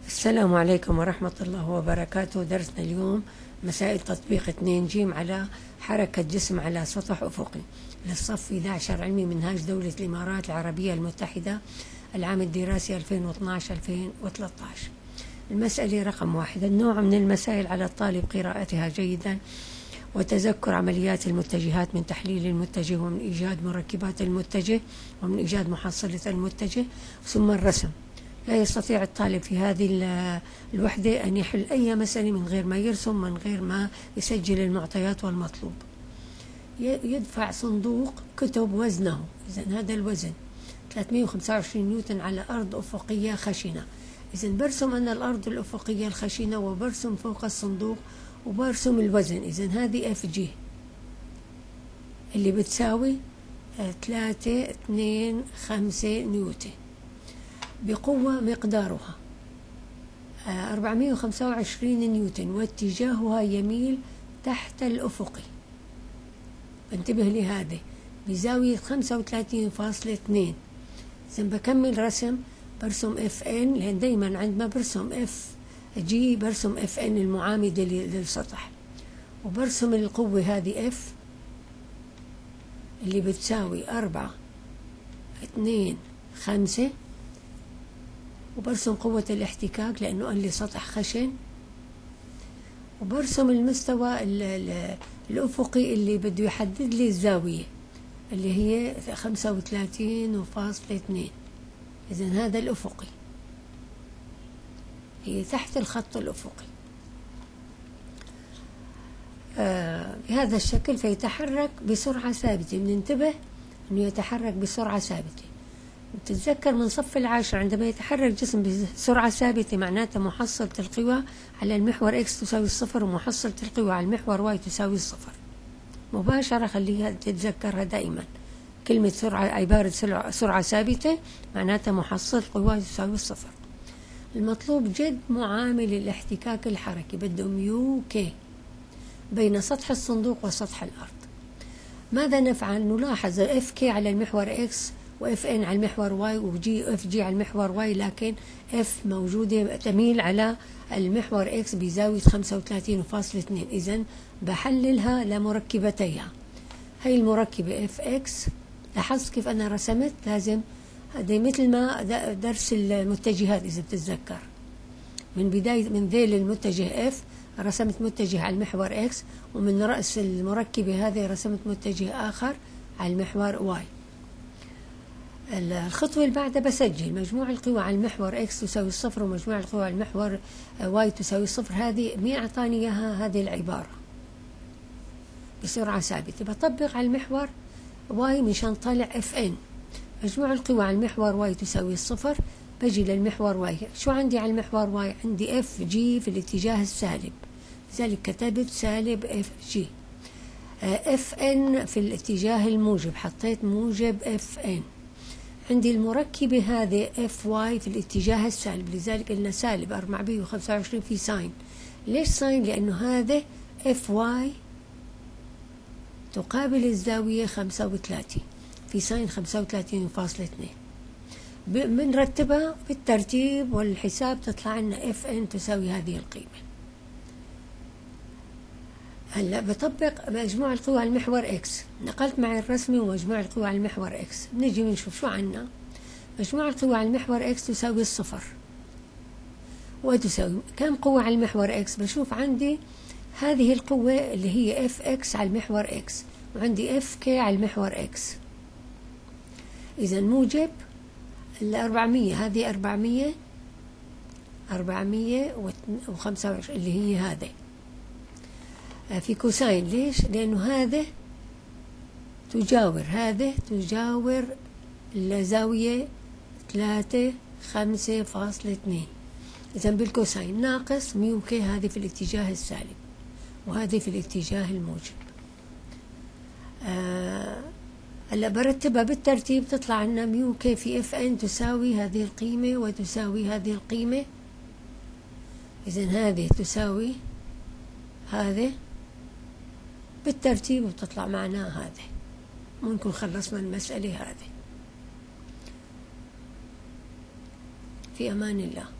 السلام عليكم ورحمة الله وبركاته. درسنا اليوم مسائل تطبيق 2 جيم على حركة جسم على سطح أفقي للصف 11 علمي منهاج دولة الإمارات العربية المتحدة العام الدراسي 2012-2013. المسألة رقم 1. النوع من المسائل على الطالب قراءتها جيدا وتذكر عمليات المتجهات من تحليل المتجه ومن إيجاد مركبات المتجه ومن إيجاد محصلة المتجه ثم الرسم. لا يستطيع الطالب في هذه الوحدة أن يحل أي مسألة من غير ما يرسم، من غير ما يسجل المعطيات والمطلوب. يدفع صندوق كتب وزنه، إذن هذا الوزن 325 نيوتن على أرض أفقية خشنة. إذن برسم أنا الأرض الأفقية الخشنة وبرسم فوق الصندوق وبرسم الوزن. إذن هذه اف جي اللي بتساوي 325 نيوتن بقوة مقدارها 425 نيوتن واتجاهها يميل تحت الأفقي. انتبه لهذا بزاوية 35.2. إذا بكمل رسم، برسم اف ان، لأن دايما عندما برسم اف جي برسم اف ان المعامدة للسطح، وبرسم القوة هذه اف اللي بتساوي 4 2 5، وبرسم قوة الاحتكاك لأنه قال لي سطح خشن، وبرسم المستوى الأفقي اللي بده يحدد لي الزاوية اللي هي 35.2. إذن هذا الأفقي، هي تحت الخط الأفقي بهذا الشكل. فيتحرك بسرعة ثابتة. بننتبه أنه يتحرك بسرعة ثابتة. تتذكر من صف 10 عندما يتحرك جسم بسرعة ثابتة معناته محصلة القوى على المحور X تساوي 0 ومحصلة القوى على المحور Y تساوي 0 مباشرة. خليها تتذكرها دائما. كلمة سرعة عبارة سرعة ثابتة معناتها محصلة القوى تساوي 0. المطلوب جد معامل الاحتكاك الحركي، بده ميو كي بين سطح الصندوق وسطح الأرض. ماذا نفعل؟ نلاحظ اف كي على المحور X واف ان على المحور واي وجي اف جي على المحور واي، لكن اف موجودة تميل على المحور اكس بزاوية 35.2. إذن بحللها لمركبتيها. هي المركبة اف اكس، لاحظت كيف أنا رسمت؟ لازم هذا مثل ما درس المتجهات إذا بتتذكر، من بداية من ذيل المتجه اف رسمت متجه على المحور اكس، ومن رأس المركبة هذه رسمت متجه آخر على المحور واي. الخطوة اللي بعدها بسجل مجموع القوى على المحور X تساوي 0 ومجموع القوى على المحور Y تساوي 0. هذه مين أعطاني إياها؟ هذه العبارة بسرعة ثابتة. بطبق على المحور Y مشان طالع FN. مجموع القوى على المحور Y تساوي 0. بجي للمحور Y، شو عندي على المحور Y؟ عندي FG في الاتجاه السالب، لذلك كتبت سالب FG. FN في الاتجاه الموجب، حطيت موجب FN. عندي المركبة هذه اف واي في الاتجاه السالب، لذلك قلنا سالب 425 في ساين. ليش ساين؟ لأنه هذا اف واي تقابل الزاوية 35 في ساين 35.2. بنرتبها بالترتيب والحساب تطلع لنا اف ان تساوي هذه القيمة. هلا بطبق مجموع القوى على المحور اكس، نقلت معي الرسمي ومجموع القوى على المحور اكس. بنجي بنشوف شو عنا. مجموع القوى على المحور اكس تساوي 0 وتساوي كم قوة على المحور اكس؟ بشوف عندي هذه القوة اللي هي اف اكس على المحور اكس، وعندي اف كي على المحور اكس. اذا موجب 400، هذه 425 اللي هي هذه في كوساين. ليش؟ لأنه هذا تجاور الزاوية 5.2. إذا بالكوساين ناقص ميو كي، هذه في الاتجاه السالب وهذه في الاتجاه الموجب. هلا برتبها بالترتيب تطلع لنا ميو كي في اف ان تساوي هذه القيمة وتساوي هذه القيمة. إذن هذه تساوي هذه بالترتيب وتطلع معنا هذه. ممكن خلصنا المسألة هذه. في أمان الله.